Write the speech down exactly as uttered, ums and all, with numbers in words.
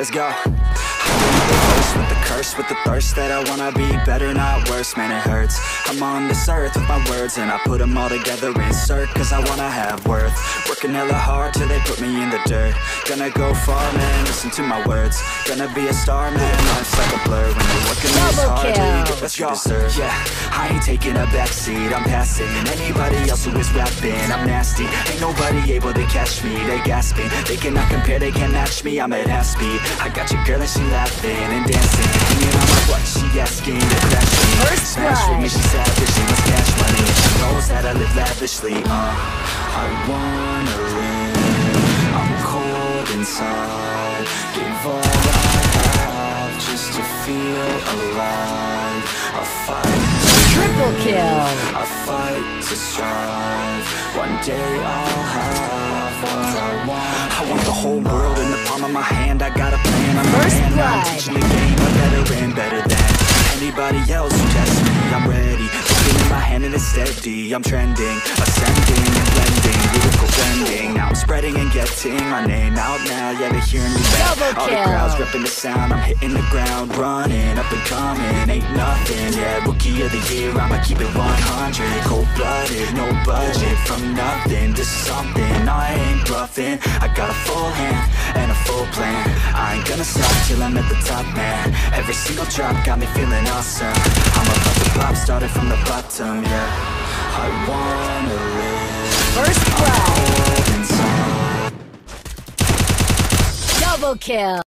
Let's go. First with the curse, with the thirst that I wanna be better, not worse, man it hurts. I'm on this earth with my words and I put them all together, insert, cause I wanna have worth. Working hella hard till they put me in the dirt. Gonna go far, man, listen to my words. Gonna be a star, man, life's like a blur. When you're working this hard till you get what you deserve. Yeah, I ain't taking a backseat, I'm passing anybody else who is rapping. I'm nasty, ain't nobody able to catch me. They gasping, they cannot compare, they can't match me. I'm at half speed, I got your girl and she laughing and dancing, hanging on my butt, she asking to crash me. First smash with me, she savage, she must cash money. She knows that I live lavishly. Uh, I wanna live, I'm cold inside. Give all I have just to feel alive. I fight triple kill. I fight to strive. One day I'll have what I want. I want the whole world in the palm of my hand. I got a plan, I'm First a man. blood. I'm teaching the game, I'm better and better than anybody else who tests me. I'm ready, looking in my hand and it's steady. I'm trending, ascending and blending, lyrical bending. Now I'm spreading and getting my name out now. Yeah, they're hearing me back. Double All the kill. crowds repping the sound. I'm hitting the ground, running, up and coming, ain't nothing. Yeah, rookie of the year, I'ma keep it one hundred. Cold-blooded, no budget, from nothing to something. I ain't bluffing, I got a full hand and a full plan. I ain't gonna stop till I'm at the top, man. Every single drop got me feeling awesome. I'm about to pop, started from the bottom, yeah. I wanna live. First blood. I'm cold inside. Double kill.